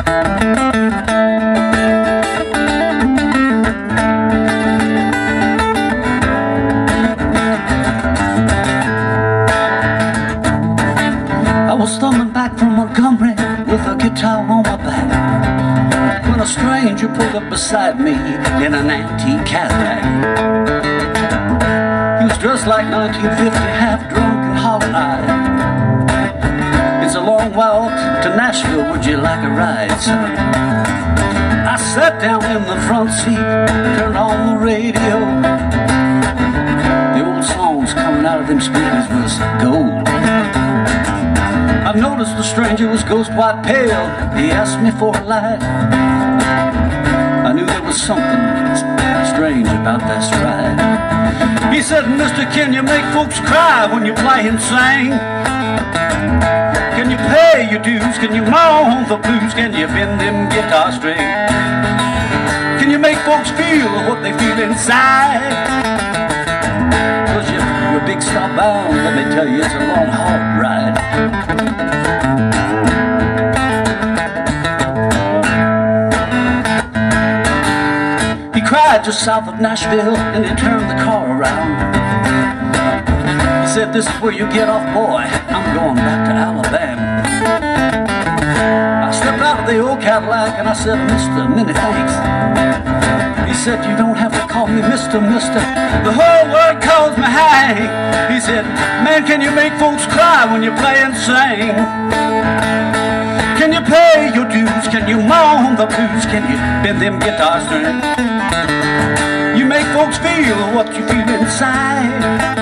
I was thumbing back from Montgomery with a guitar on my back when a stranger pulled up beside me in an antique Cadillac. He was dressed like 1950, half drunk and hollow-eyed. It's a long walk to Nashville, would you like a ride, son? I sat down in the front seat, turned on the radio. The old songs coming out of them speakers was gold. I noticed the stranger was ghost white pale. He asked me for a light. I knew there was something strange about that stride. He said, "Mister, can you make folks cry when you play and sing? Can you pay your dues? Can you moan the blues? Can you bend them guitar strings? Can you make folks feel what they feel inside? Cause you're big star bound, let me tell you, it's a long, hard ride." He cried just south of Nashville and he turned the car around. He said, "This is where you get off, boy, I'm going back to Alabama." I stepped out of the old Cadillac and I said, "Mister, many thanks." He said, "You don't have to call me Mister, Mister, the whole world calls me Hank." He said, "Man, can you make folks cry when you play and sing? Can you pay your dues? Can you moan the blues? Can you bend them guitar strings? You make folks feel what you feel inside.